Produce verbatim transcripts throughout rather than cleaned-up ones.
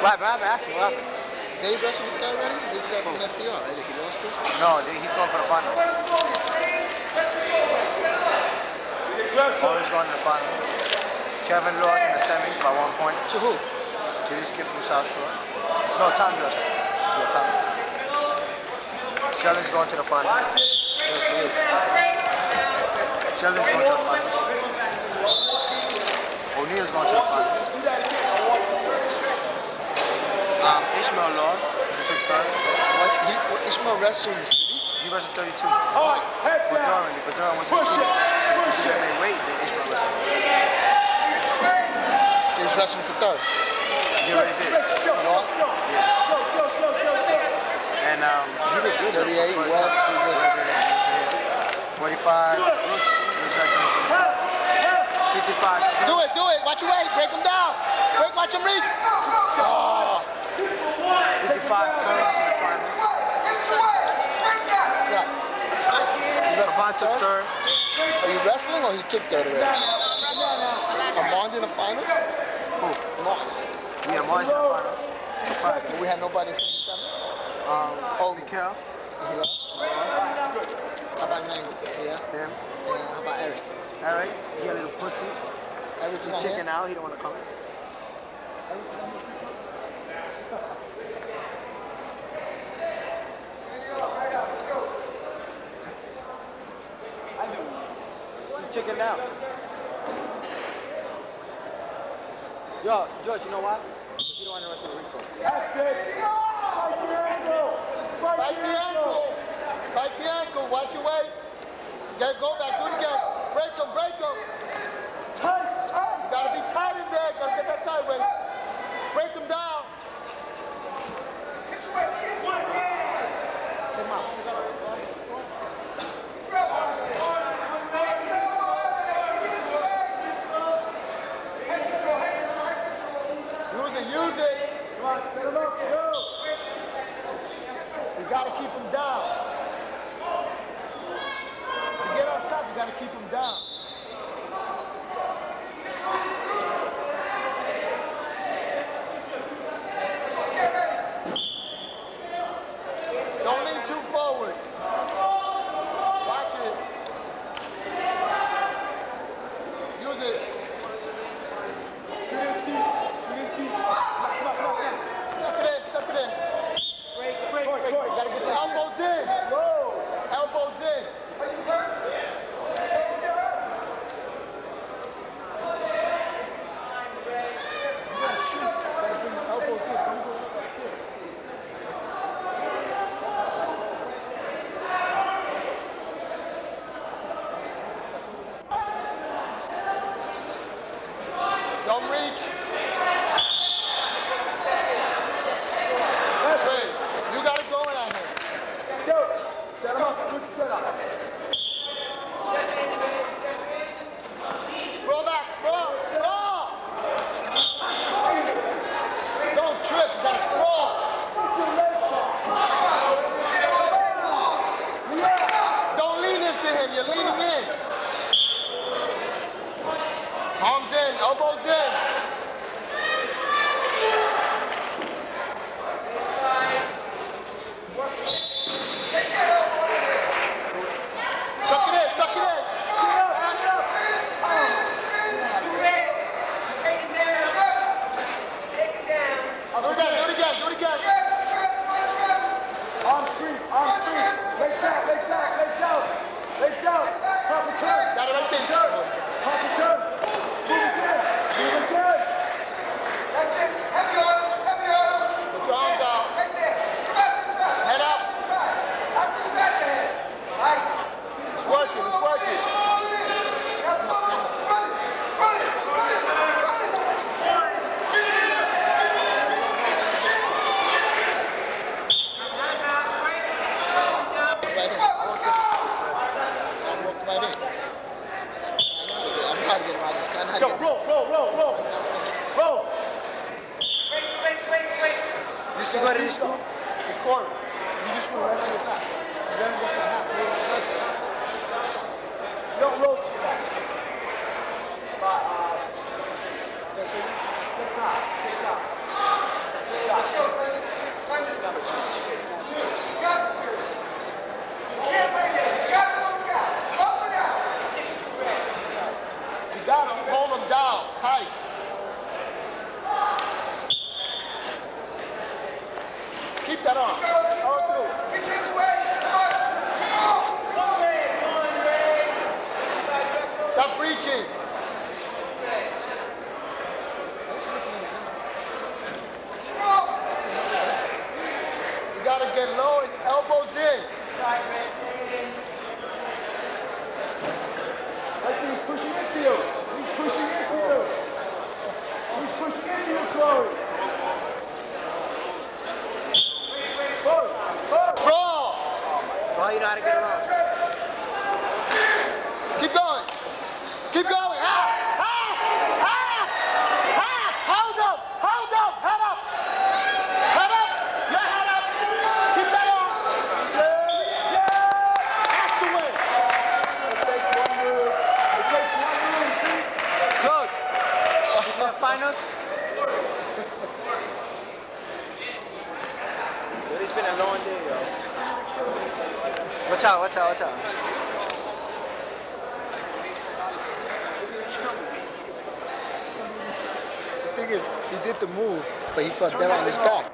What happened? Ask me what happened. Did he wrestle this guy already? This guy from F D R, right? That he lost to? No, he's going for the final. Always going to the final. Kevin lost in the semis by one point. To who? To this kid from South Shore. No, Tom does. Yeah, Tom. Sheldon's going to the final. Sheldon's going to the final. O'Neill's going to the final. Um, Ishmael lost. He took third. What, he, what, Ishmael wrestled in the series? He wrestled thirty-two. Oh, but Durham, but Durham was a kid. So he didn't make weight, then Ishmael wrestled. So he's wrestling for third? He already did. He lost? Yeah. And um, he did good. thirty-eight, what? He just... forty-five. Looks, he's wrestling fifty-five. Do it, do it. Watch your weight. Break him down. Break, watch him reach. Oh. fifty-five turns in the final. Amon took third. Are you wrestling or he took third already? Amon's in the finals? Who? Amon. Yeah, Amon's in the finals. And we had nobody in seventy-seven? Um, oh, Mikhail. He lost? How about Nangle? Yeah. Him. And how about Eric? Eric, he a little pussy. Eric is He's not chicken here? out, he don't want to come. Chicken out. Yo, George, you know what? You don't want to wrestle the Rico. That's it. Spike the ankle. Spike the ankle. Spike the ankle. Watch your weight. Get, go back. Do it again. Break him. Break him. Tight, tight. You gotta be tight in there. Gotta get that tight weight. Break him down. Come on. Use it, use it. Come on, set him up, go. You gotta keep him down. To get on top, you gotta keep him down. Don't lean too forward. Watch it. Use it. Shoot it deep. Shoot it deep. Come on, come on, come on. Step it in, step it in. Break, break, break. You gotta get your elbows in. Whoa. Elbows in. You gotta shoot. You gotta bring your elbows in. Don't go like this. Don't reach. Hey, you got it going out here. Go. Set him up. Good setup. Roll back, sprawl, sprawl. Don't trip, you gotta sprawl. Don't lean into him, you're leaning in. Arms in, elbows in. Suck it in, suck it in. Do it again, do it again, do it again. Arm street, arm street. Legs out, legs out, legs out. Legs out. Proper turn. Got it right there. Turn. Proper turn. Move again. Move again. That's it. Heavy on him. Heavy on him. Put your arms out. Right there. Head up. Up the side of the head. Right. It's working, it's working. Right in. I want to I walked right in. I know how to get around this guy. I know how to Go, get roll, roll, roll, roll. Roll. You used to go to this school? the corner. You just want to right on your back. And then what can happen? You don't roll to your back. But, uh, take top, take top. height. Keep that on. All through. Stop reaching. You gotta get low and elbows in. Like he's pushing into you. He's pushing into you. He's pushing into you, Corey. Forward, forward. Brawl. Well, you know how to get around. Keep going. Keep going. Ah! Ah! Ah! Ah! Hold up! Hold up! Head up! Head up! Your head up! Keep that on! Yeah! That's the way! It takes one move. It takes one move, see? Coach, this is the finals. Dude, it's been a long day, yo. Watch out, watch out, watch out. The thing is, he did the move, but he fell dead on his back.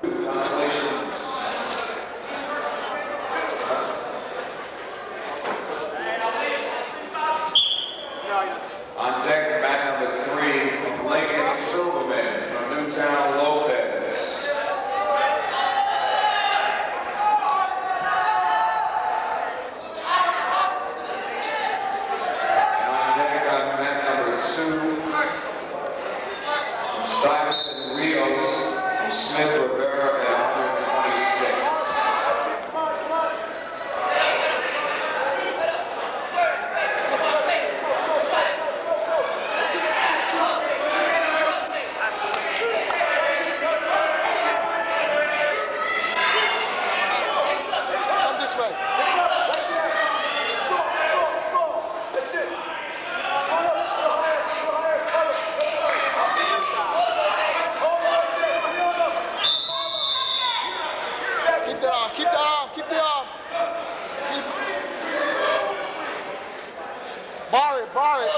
On deck, back number three, Lincoln Silverman from Newtown Lopez. And on deck, on mat number two, Stuyvesant Rios from Smith Rivera at one twenty-six. Come this way. That's it. Hold up, go higher, go higher, cover. Hold up there, hold up. Keep that on. Keep that on. Keep the arm. Keep. Bar it. Bar it.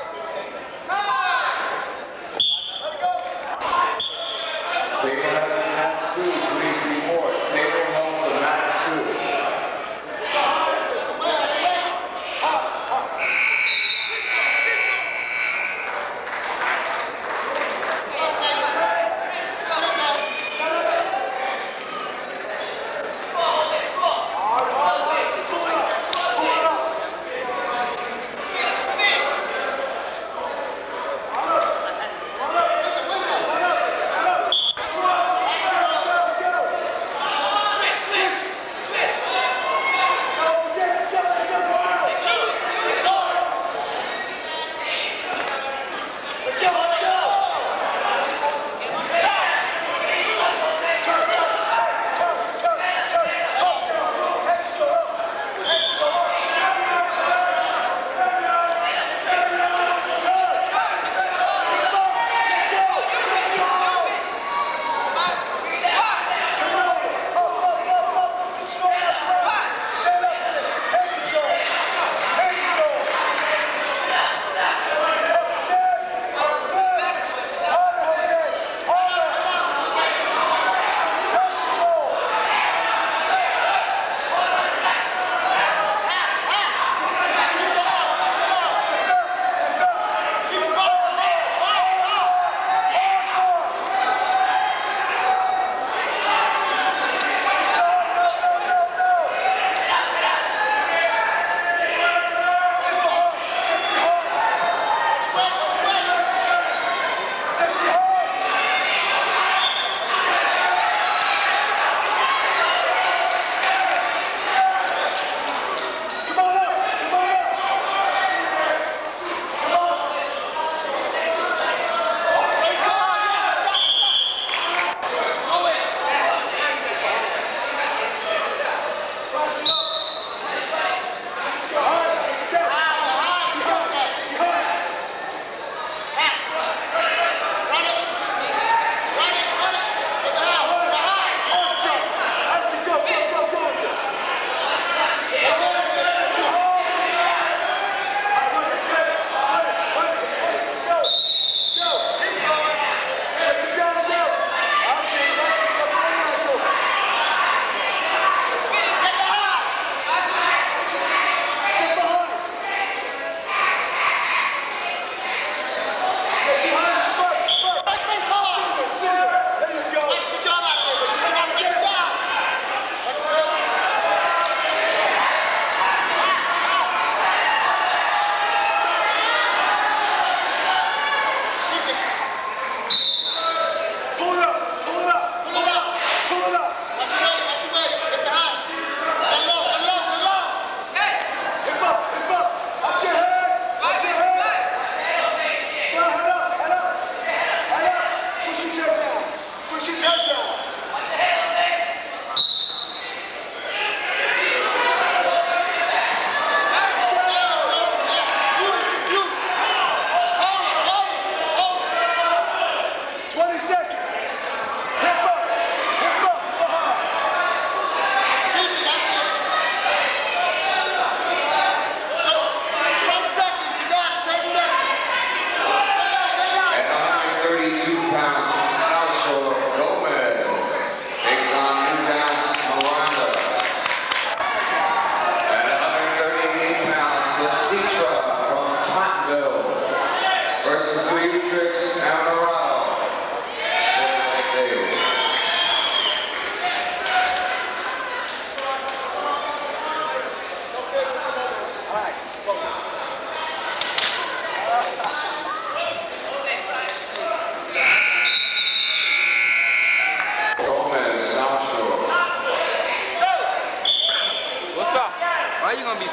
Table up to mat two, please report. Table home to mat two.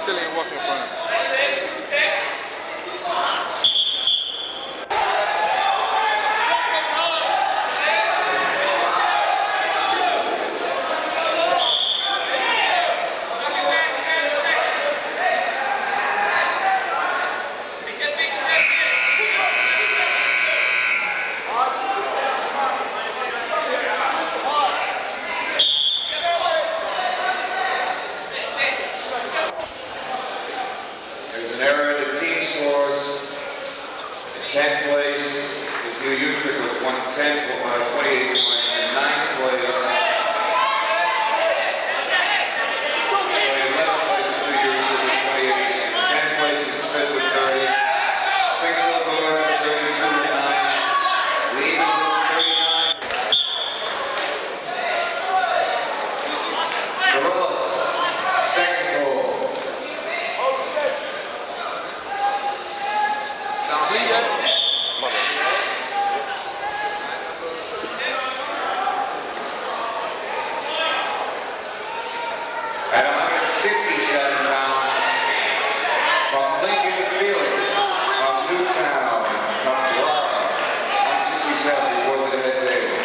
still ain't working for him. tenth place is New Utrecht with one ten, uh, twenty-eight points. In ninth place, eleventh place is New Utrecht with twenty-eight. In tenth place is Smith with thirty. Springfield Guards with thirty-two and nine. Lee with thirty-nine. Gorillas, second goal. At one hundred sixty-seven pounds, from Lincoln Felix, from Newtown, from Florida, one sixty-seven before the head table.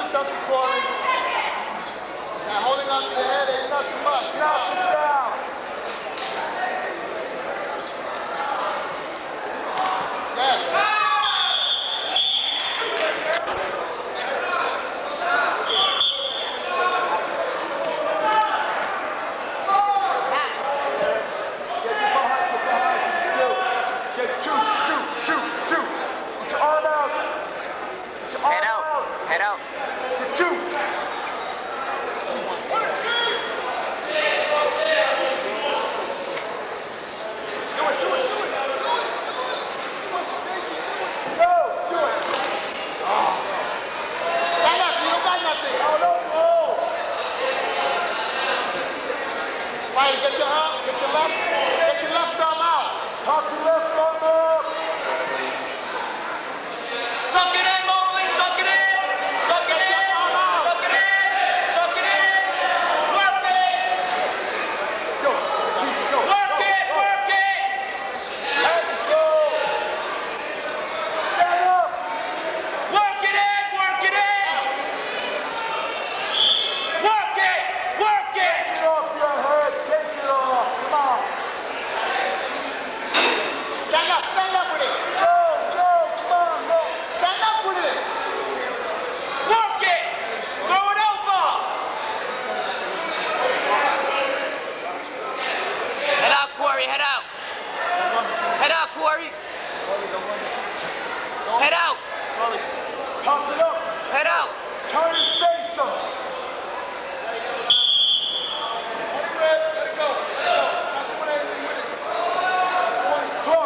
something, Corey. Now holding on to the head ain't nothing much. Knock it down. Yeah. Head out. Head out. Two. Get your arm, get your left, get your left arm out. Pop your left arm up. Suck it in, Mobley, suck it in. Suck it in, suck it in, suck it in. Work it. Go, go. Work it, work it. Let's go. Stand up. Work it in, work it in. Work it, work it. Get off your head, take it off. Come on. Stand up, stand up with it. Go, go, come on, go. Stand up with it. Work it. Throw it over. Head out, Corey, head out. Head out, Corey. Head out. Pump it up. Head out. Turn his face up. Let it go. Not doing anything with it. Go.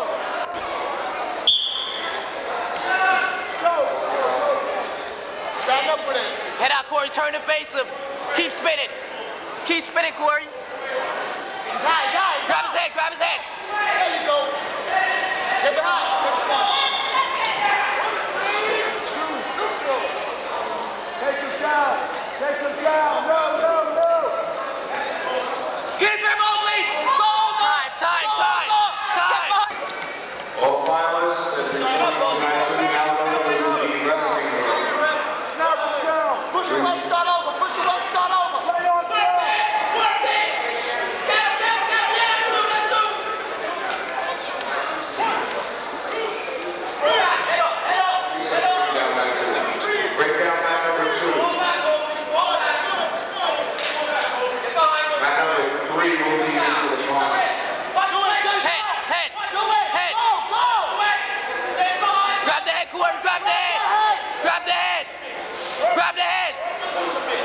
Go. Stand up with it. Head out, Corey. Turn the face up. Keep spinning. Keep spinning, Corey. He's high, he's high, he's Grab high. his head. Grab his head. There you go. Get behind. Get your ball. Take him down. Take him down. No, no, no. Keep him, Mobley. Go over. Time, time, time. Time. All finalists at the tonight's now going to the wrestling ring. Snap him down. Push your way, start over. Push your way, start over. Lay on down. Work it. Get him, get him, get him, get him. Let's do it. Head up, head up, head up. Down back to breakdown mat number two. Fall back, Mobley. Fall back. Get behind him. Mat number three will be used for the final. Watch the leg. Head, head, Do it. head. Go, go. Stay behind. Grab the head, Corey. Grab the head. Grab the head. Grab the head.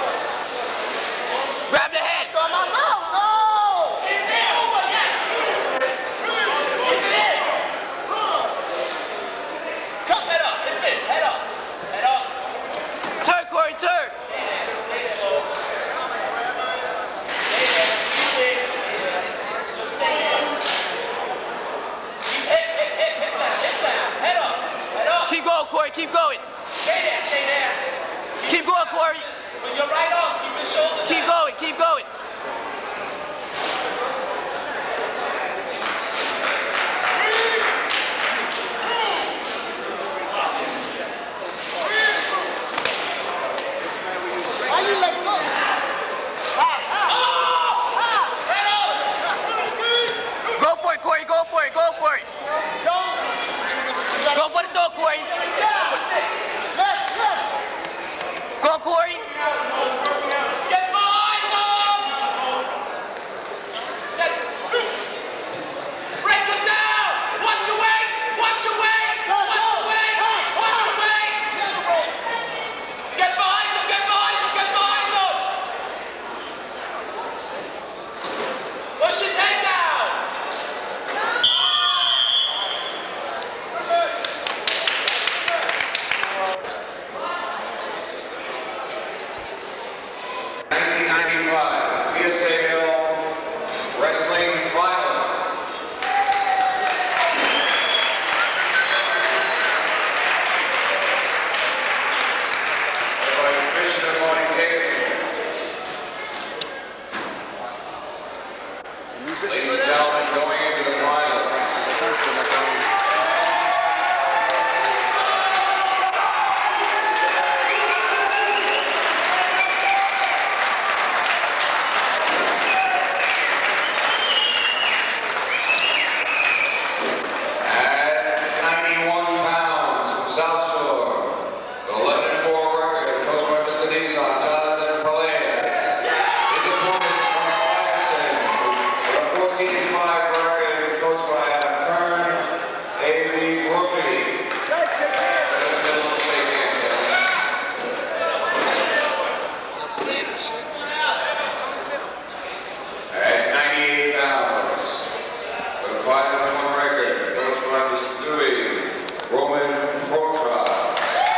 At ninety-eight pounds, with a five and one record, goes by Louis Roman Portra.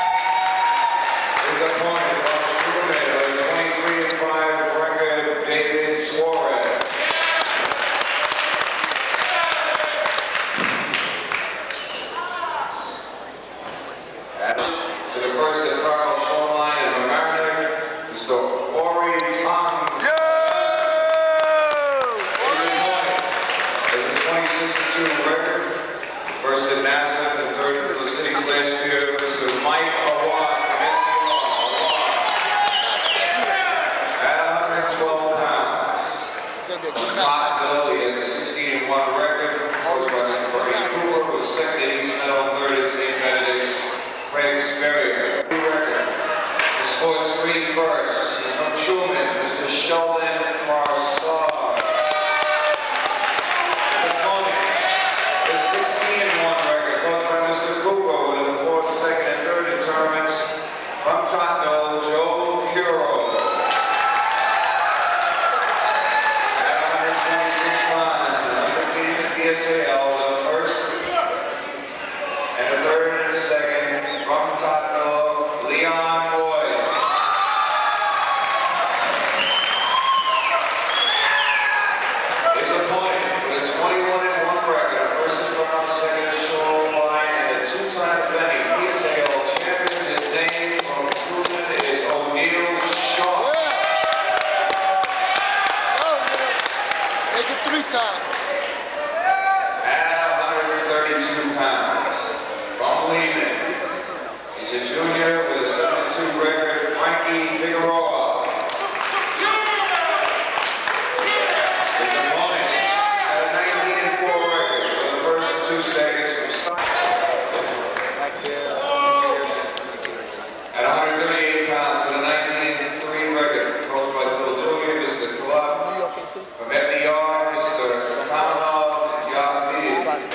His opponent from Truman with a twenty-three and five record, David Suarez. To the first and final shoreline of America, Mister Ori Tong. Record. First at Nazareth and third for the cities last year, Mister Mike Awad from S T R. At one hundred twelve pounds. On top bill, he has a sixteen and one record. First by Bernie Cooper was second at East Meadow, third at Saint Benedict's. Craig Sperrier. Record. The sports screen first. He's from Truman, Mister Sheldon Marsar. sixteen and one record, goes by Mister Cooper with a fourth, second, and third in tournaments. From Tondo, Joe Curo. At one hundred twenty-six pounds, undefeated in P S A L, the first, and a third and a second. From Tondo, Leon Boyd. His opponent with a twenty-one and one record. Second shoreline and a two-time defending P S A L champion. His name from Truman is O'Neal Shaw. Make it three times. At one hundred thirty-two pounds. From Lehman. He's a junior with a seven and two record, Frankie Figueroa. His opponent had a nineteen and four record for the first two seconds from start. At one hundred thirty-eight pounds with a nineteen and three record, coached by Phil Junior, Mister Club. From F D R, Mister Kamanov Yazdi.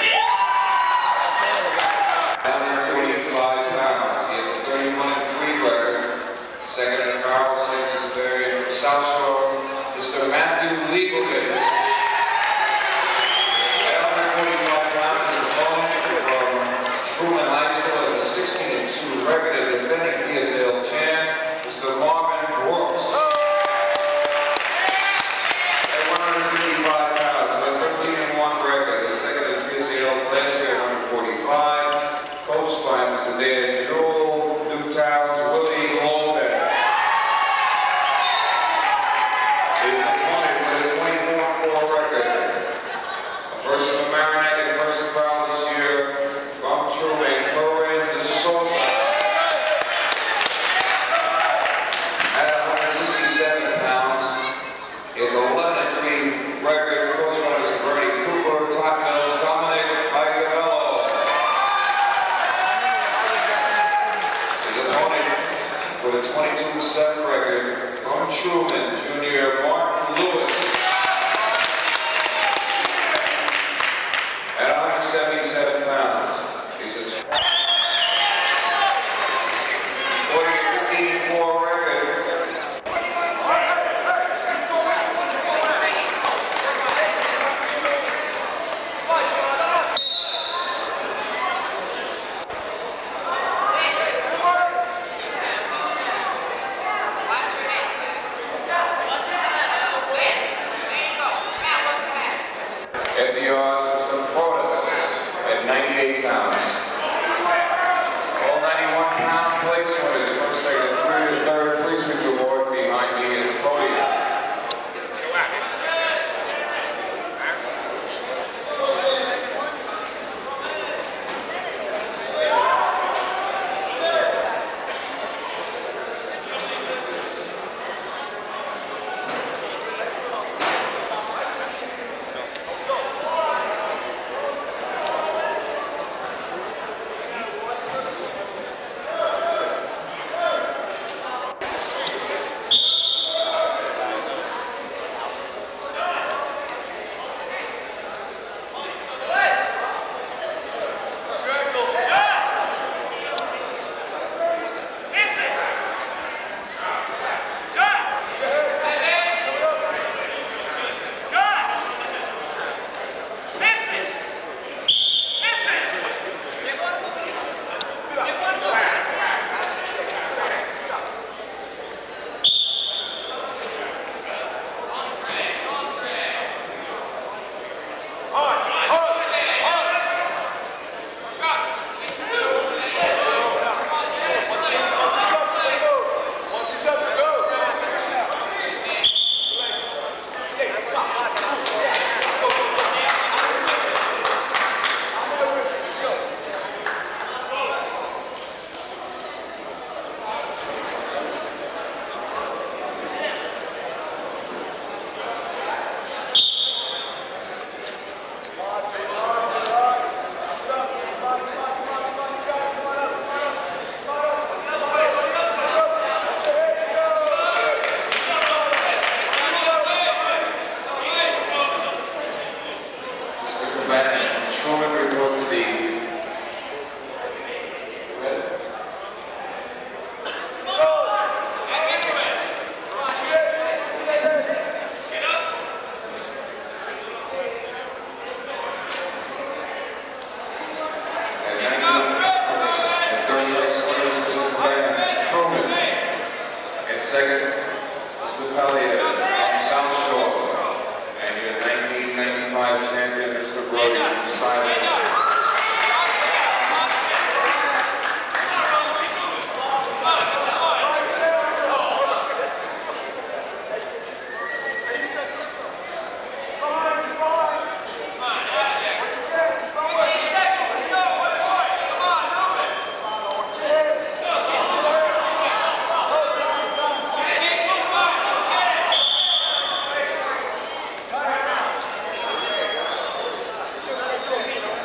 At one hundred forty-five pounds, he has a thirty-one and three record. Second in Farrell, second is variant from South Shore, Mister Matthew Leibovitz. Truman High School has a sixteen and two record of defending P S A L champ, Mister Marvin Brooks. At one hundred fifty-five pounds, with a thirteen and one record, the second in P S A L's last year at one hundred forty-five, coached by Mister Dan Jewell, Newtown's Willie Holden. His opponent with a twenty-four and four record, a first of American and first of Brown this year. From Truman, Corinne De Souza. At one hundred sixty-seven pounds, is eleven and three record, coached by Mister Bernie Cooper, Top Mills, Dominic Iacovello. His opponent with a twenty-two and seven record, from Truman, Junior Martin Lewis. At one hundred seventy-seven pounds, he's a forty and fifteen and four record. sixty-second, Mister Pellier from South Shore, and your nineteen ninety-five champion, Mister Brody from Stuyvesant. Just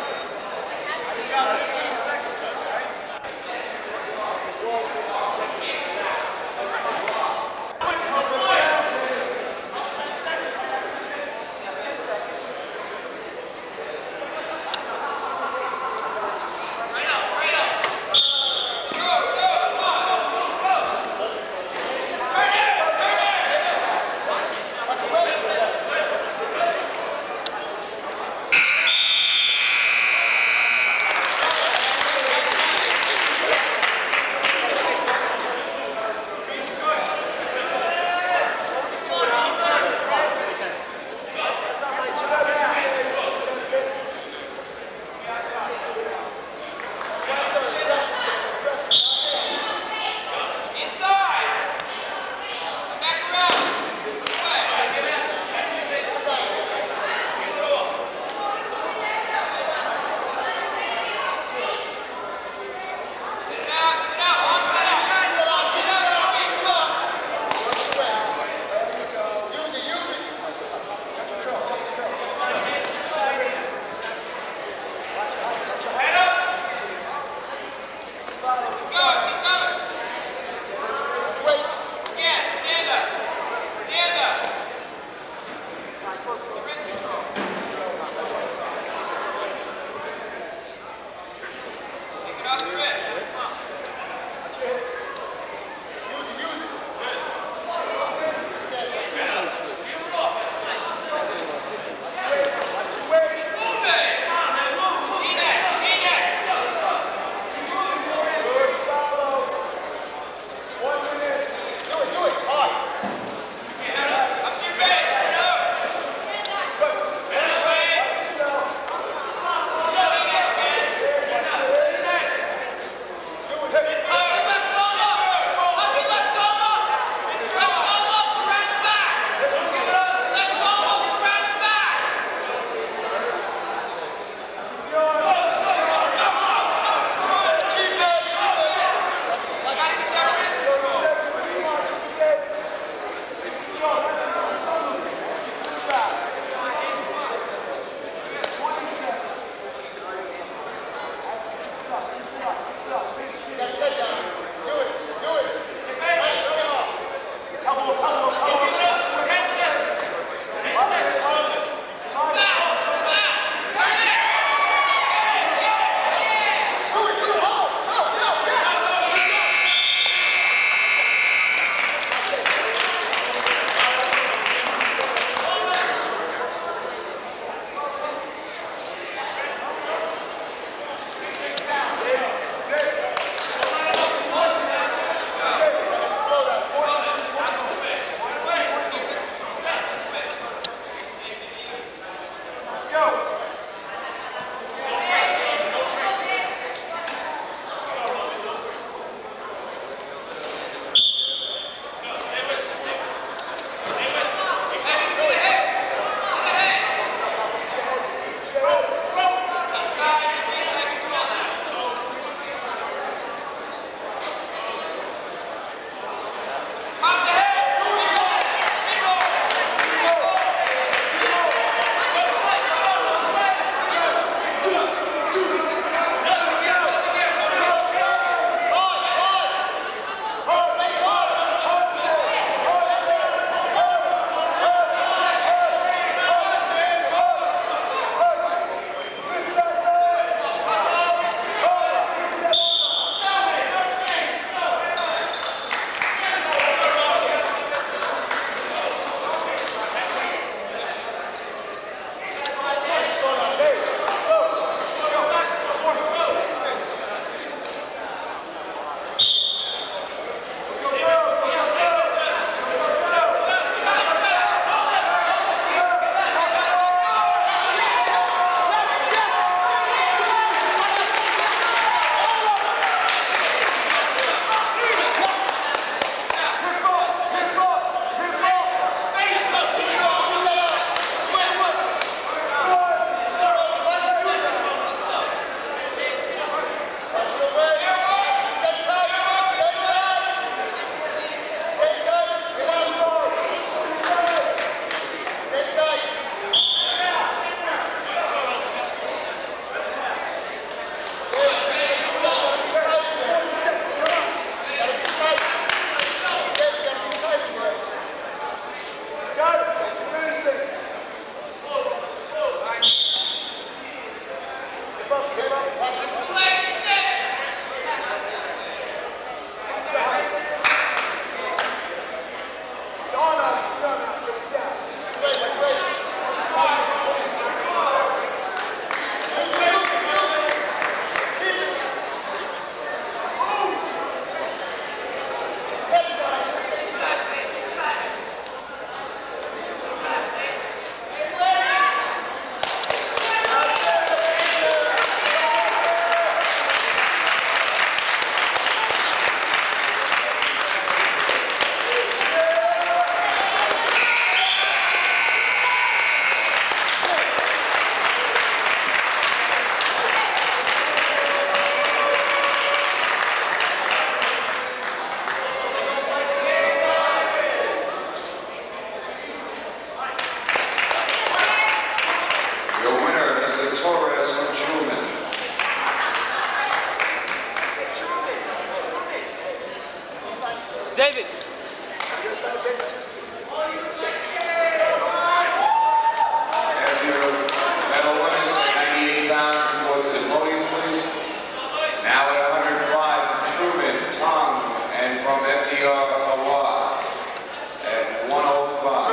Medal winners at ninety-eight pounds, report to the podium, please. Now at one hundred five, Truman, Tom, and from F D R, Hawaii, at one oh five.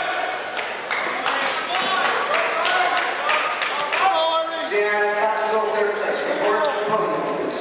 Sierra Tactical, third place. Report to the podium, please.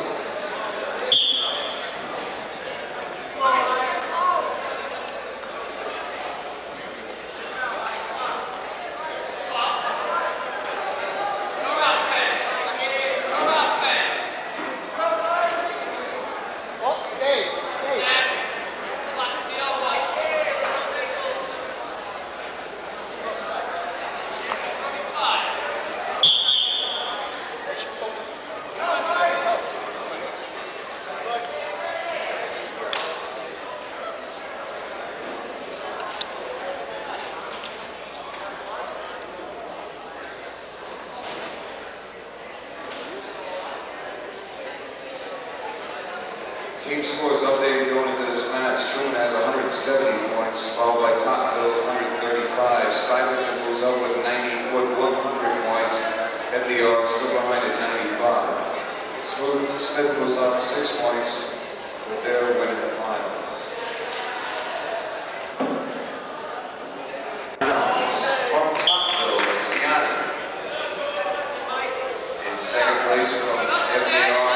Team scores updated going into this match. Truman has one hundred seventy points, followed by Tottenville's one hundred thirty-five. Stuyvesant moves up with ninety, with one hundred points. F D R still behind at ninety-five. Smooth Smith moves up six points with their win in the finals. From Tottenville, Seattle. In second place from F D R.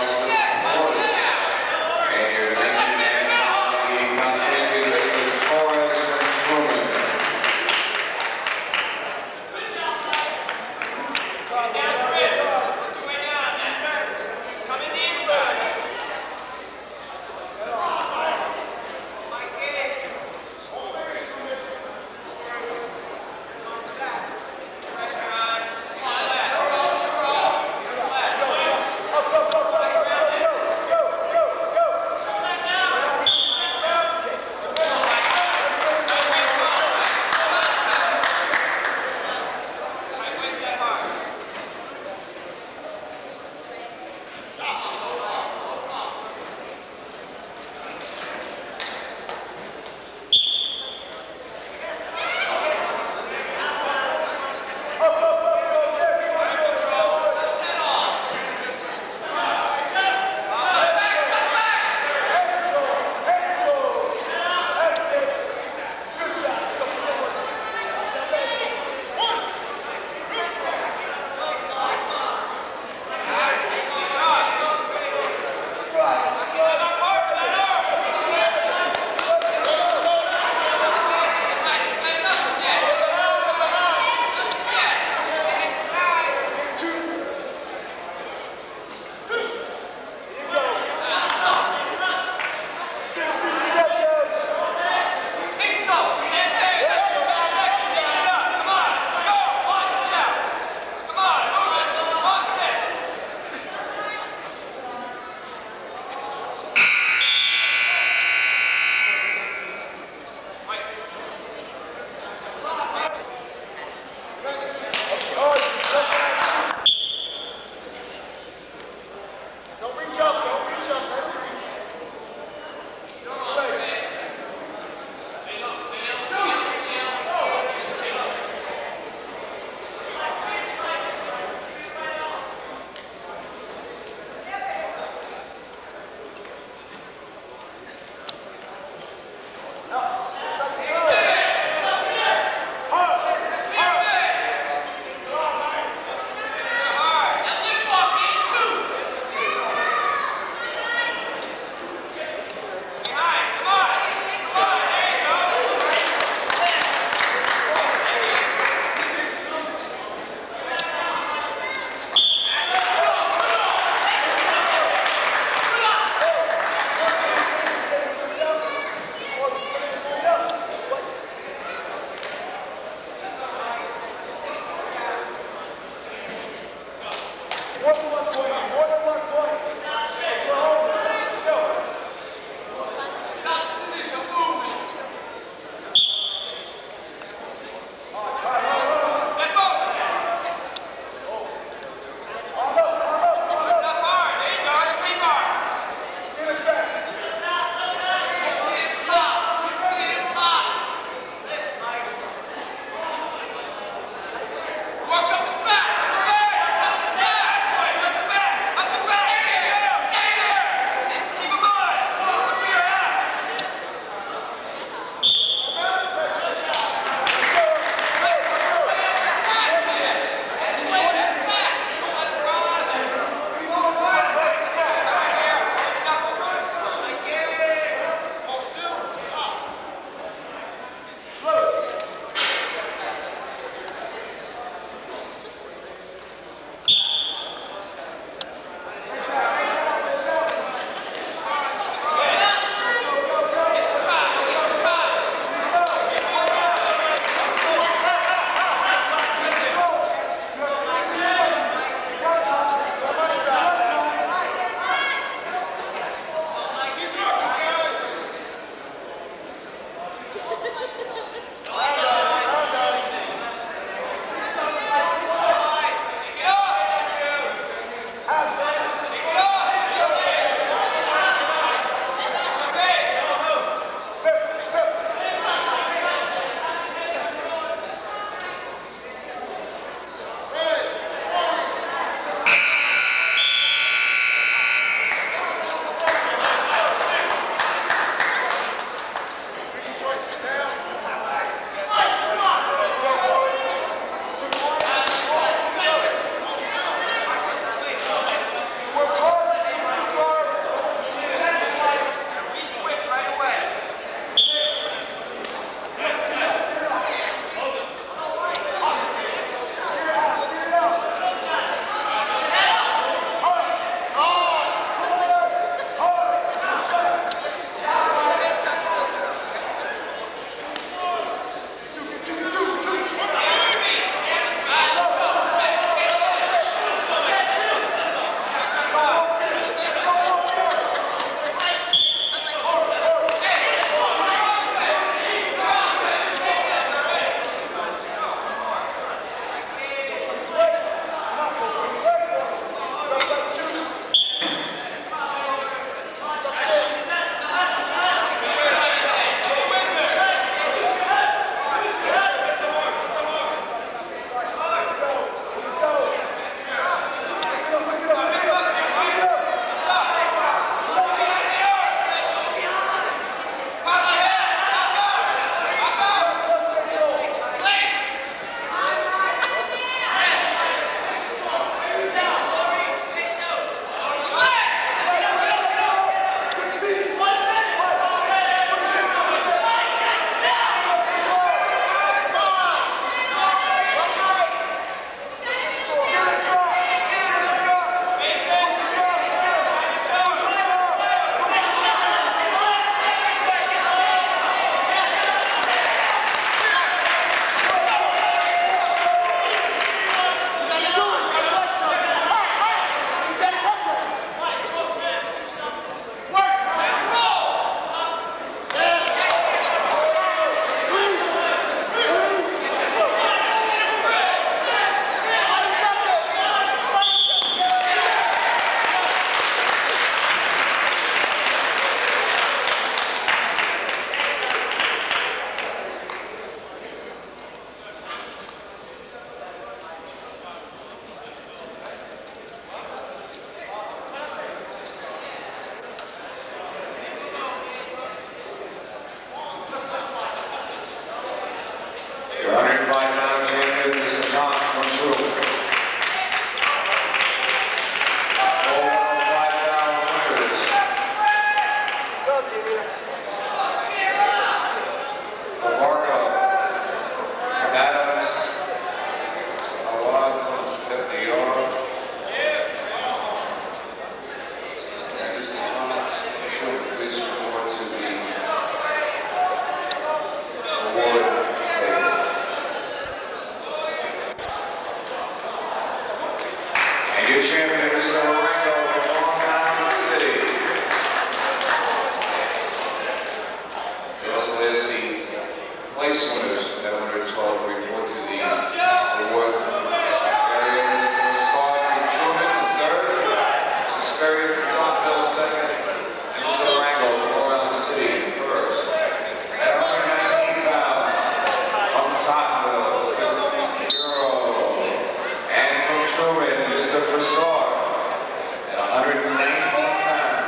will report to the award areas. Start to Truman in third, Sperry from Topville second, and Durango from Orange City in first. At one hundred nineteen pounds, from Topville, Mister Euro, and from Truman, Mister Broussard. At one hundred nineteen pounds.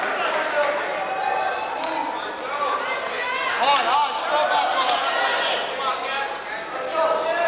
Hard, hard, throw back on us.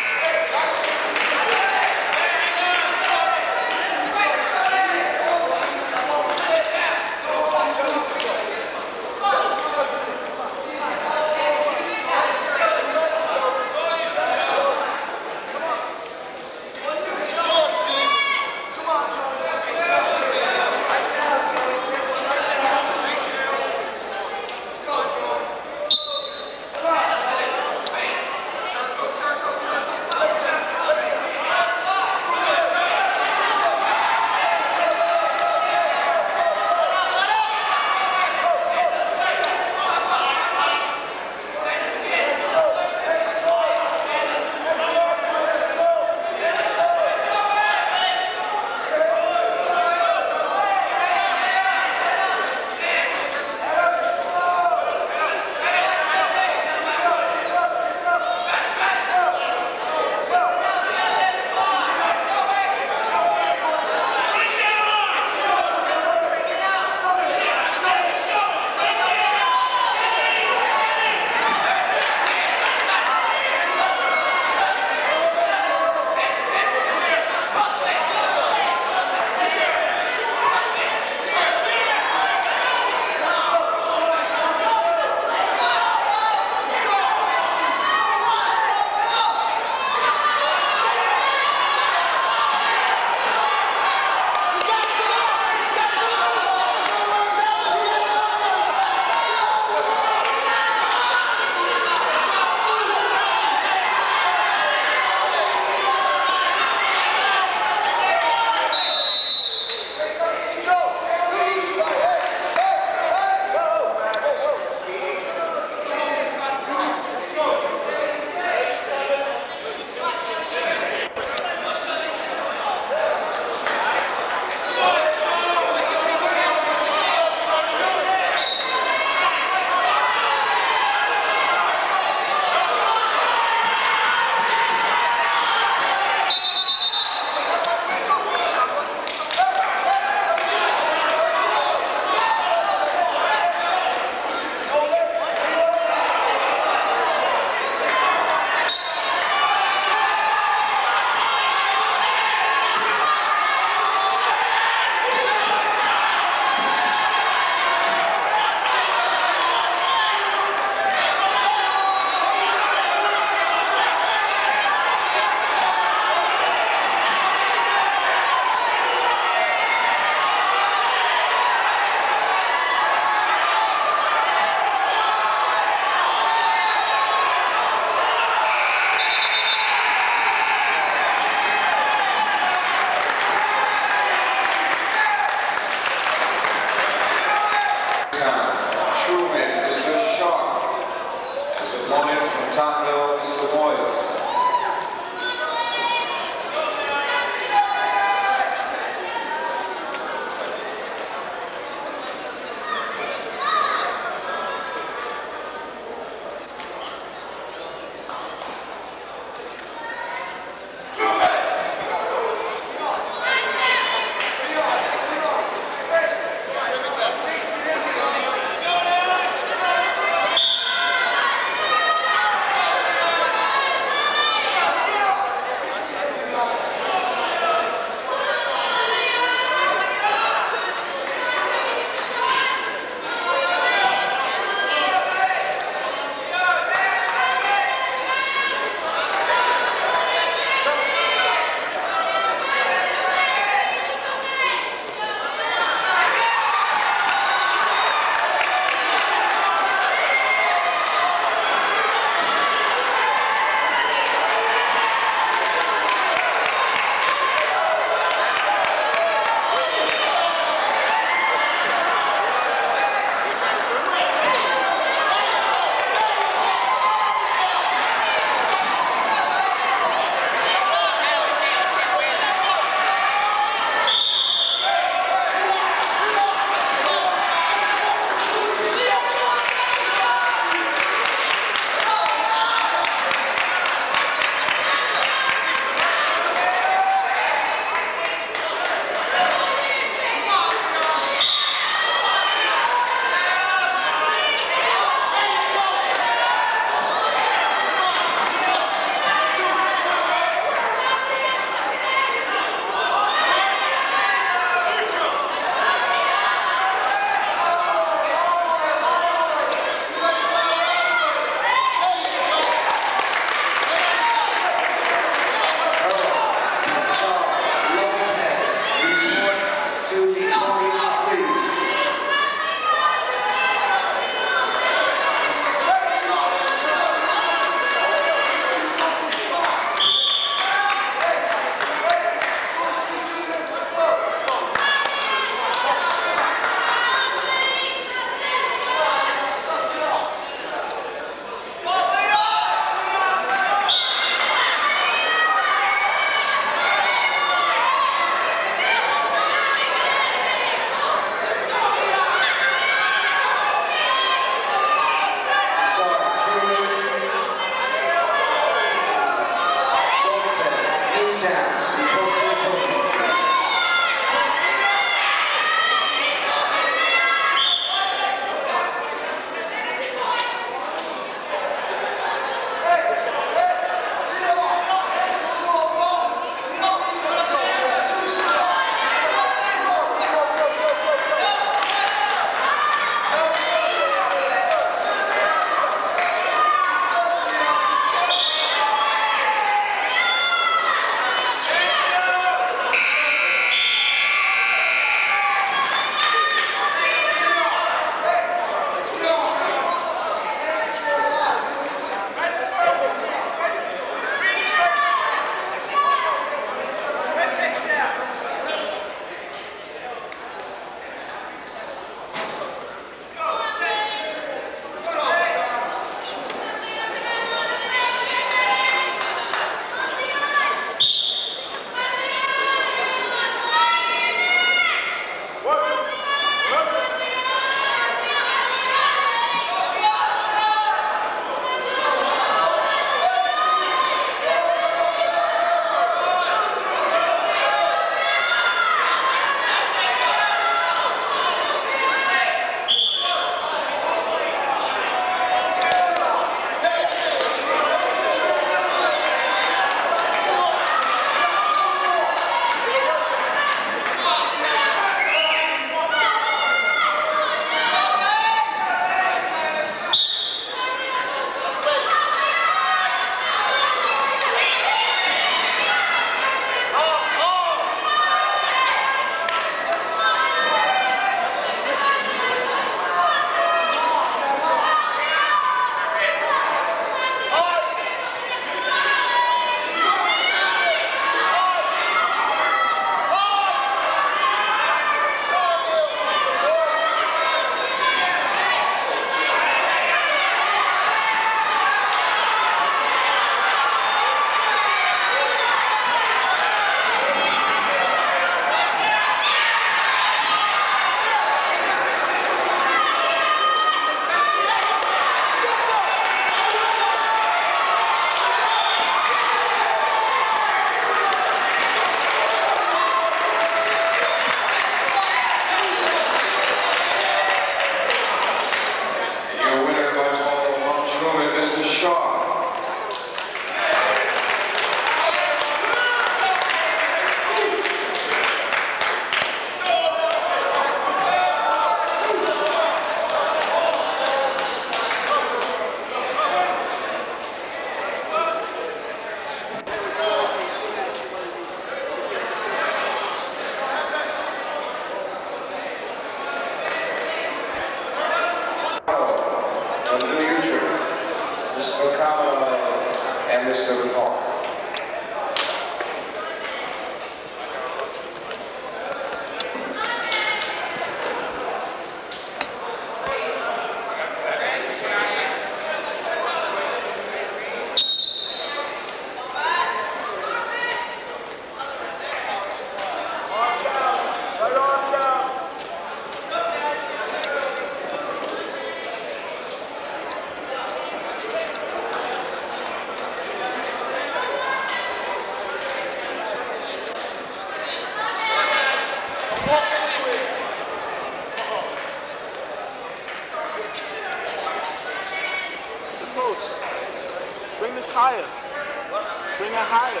higher. Bring it higher.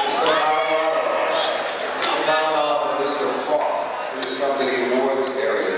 Please come to the awards area.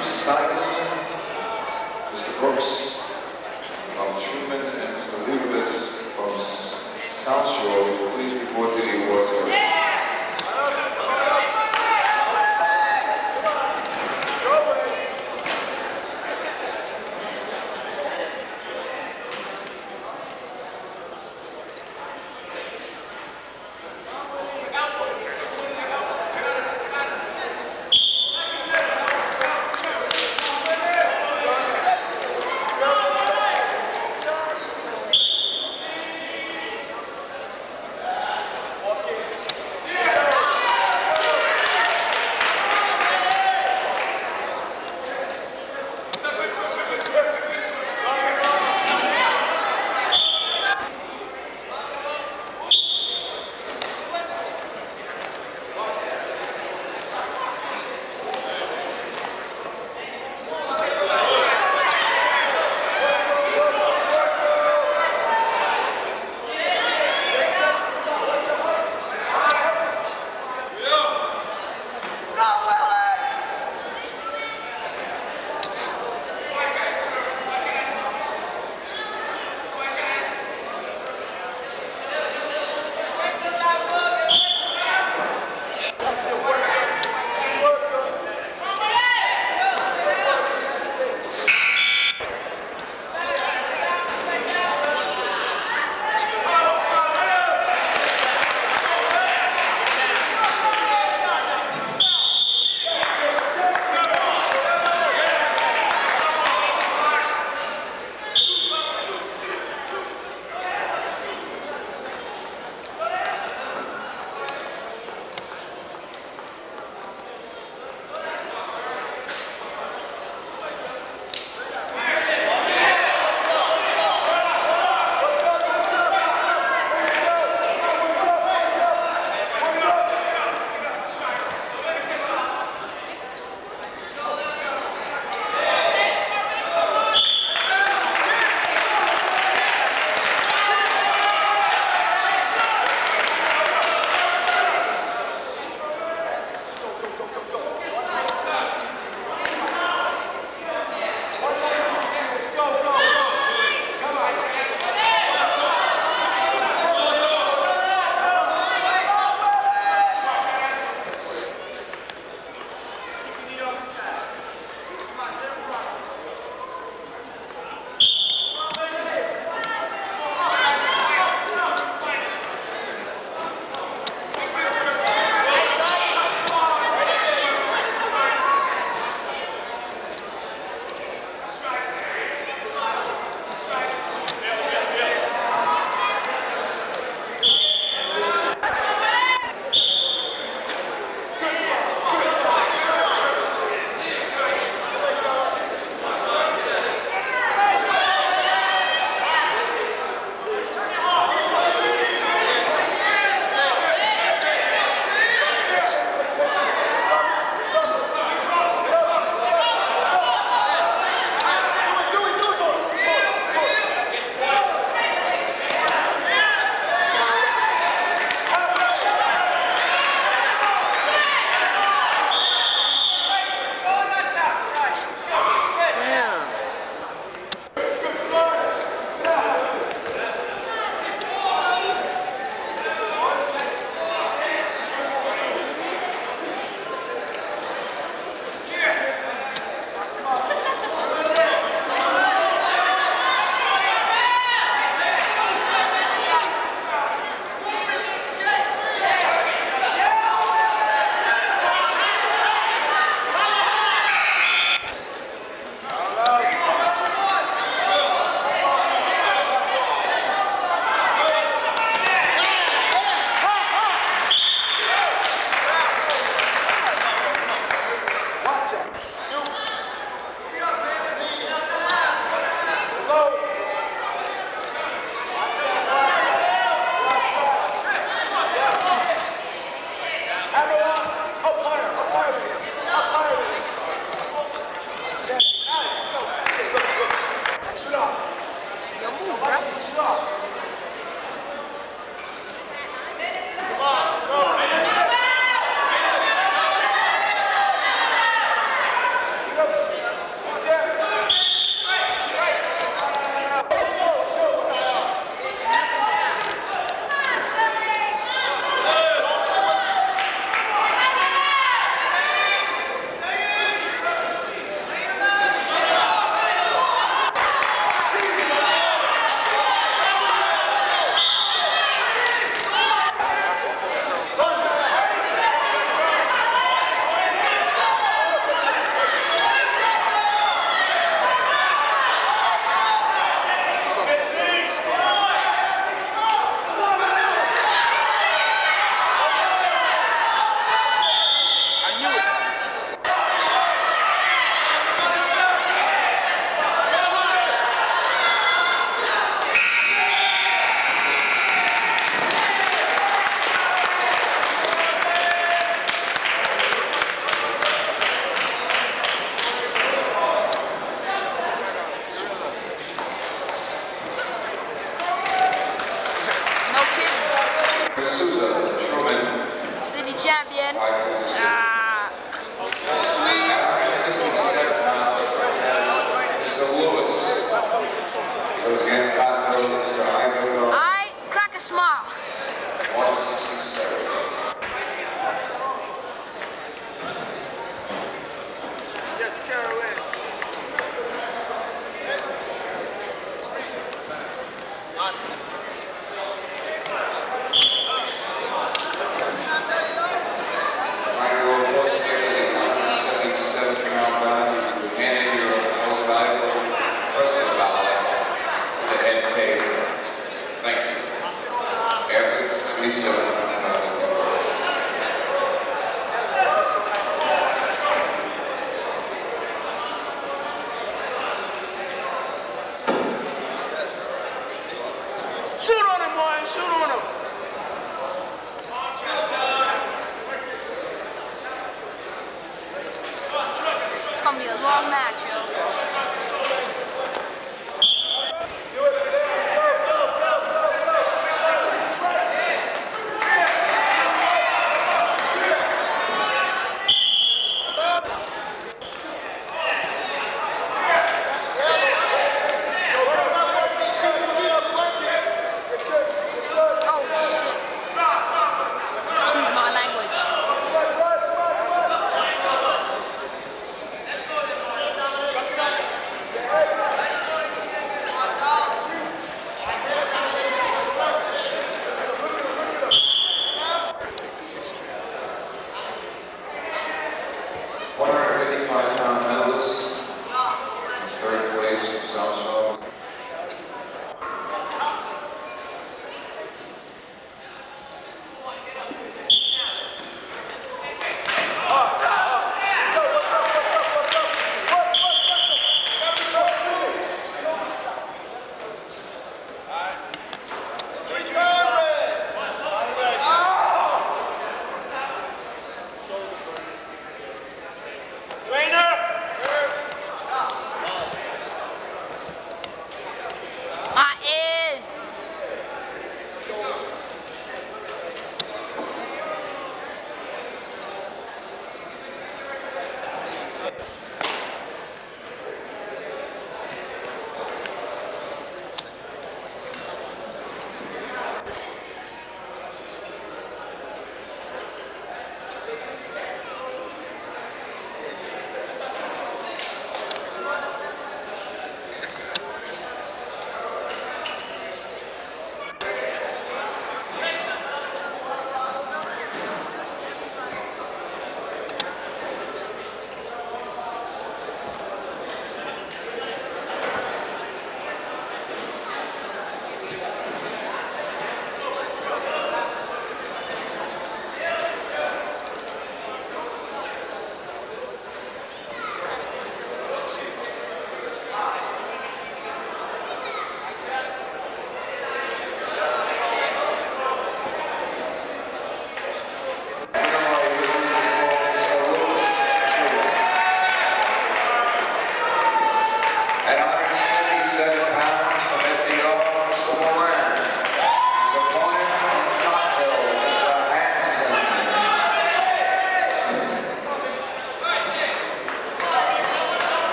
Stuyvesant, Mister Brooks from Truman, and Mister Leibovitz from South Shore, would you please report to the awards area?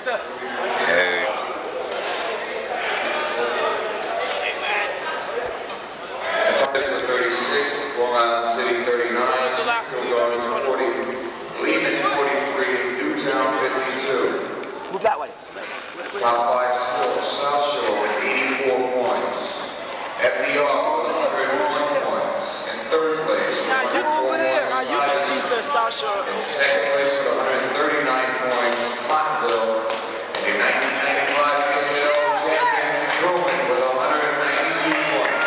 sister. Hey. thirty-six, Long Island City thirty-nine, Kilgarden forty, Lehman forty-three, Newtown fifty-two. Move that way. Top five schools, South Shore with eighty-four points. F D R with one hundred one points. In third place with Now you one hundred four over there. Now points. you can teach the South Shore. In second place with one hundred thirty-nine points, Tottenville. And in nineteen ninety-five P S L champion, Truman with one hundred ninety-two points.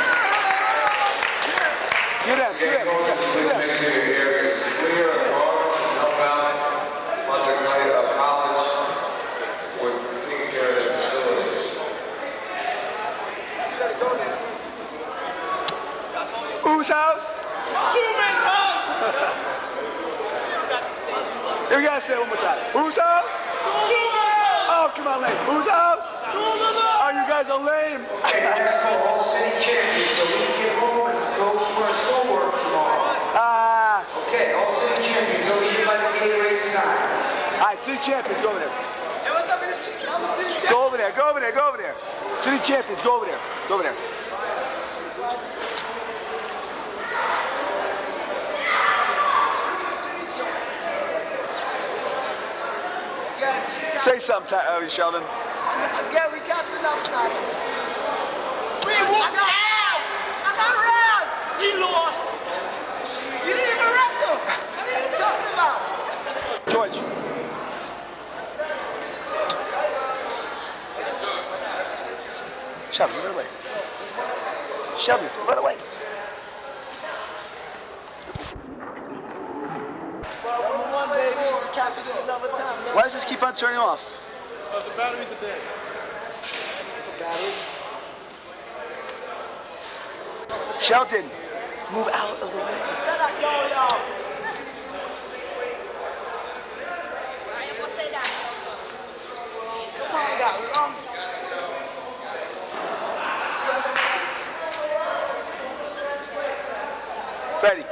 Get him, get him, get him, Please get him. make sure your area is clear of cars and help out Monteclair College with taking care of their facilities. Whose house? Truman's house. Here we gotta say it one more time. Whose house? Oh, come on, lame. Whose house? Oh, you guys are lame. Hey, let's go all city champions so we can get home and go for our schoolwork tomorrow. Ah. Okay, all city champions over here by the Gatorade sign. All right, city champions, go over there. Hey, what's up in this chicken? I'm a city champion. Go over there, go over there, go over there. City champions, go over there. Go over there. Say something, uh, Sheldon. Again, we got enough time. We walked out. I got robbed. We lost. You didn't even wrestle. What are you talking about? George. Shelby, right away. Shelby, right away. Number one, baby. We captured it another time. Why does this keep on turning off? Uh, the batteries are dead. Sheldon, move out of the way. Set up, yo, yo. Come on, guys. Um, Ready.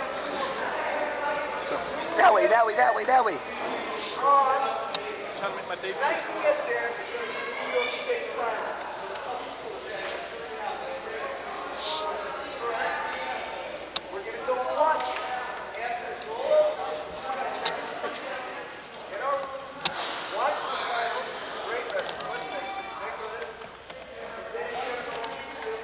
That way, that way, that way, that way. Trying to make my debut. Nice to get there. It's going to be the New York State Finals. We're going to go and watch it. After it's all over. You know, watch the finals. It's a great wrestling. What's next? Take a look. Then you're going to go on YouTube.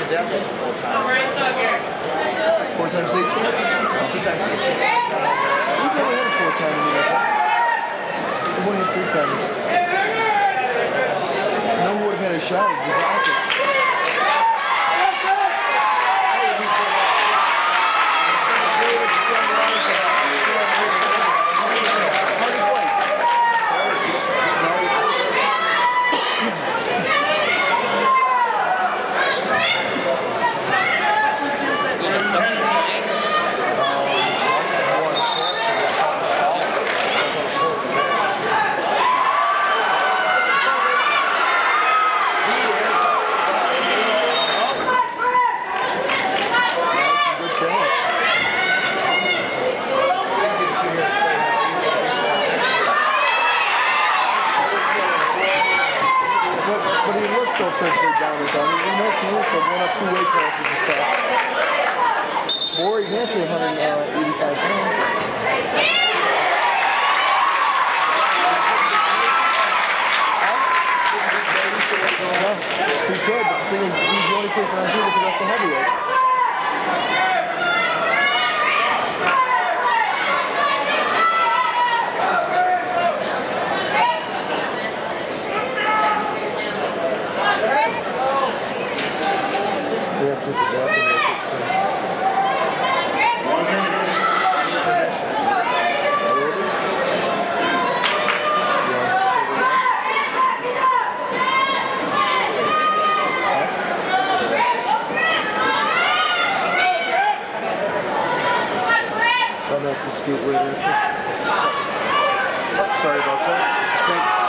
dad was a full-time. Four-time state champ? Oh, two-time state champ. We've never had a four-time in the N F L. We've only had three-timers. No one would have had a shot at Bizakis. So quickly down with them. We know Canadians are going up two weight classes and stuff. Boy, he's actually one hundred eighty-five pounds. No, he could, but the thing is, he's the only person on here that can wrestle heavyweight. Sorry about that. It's great.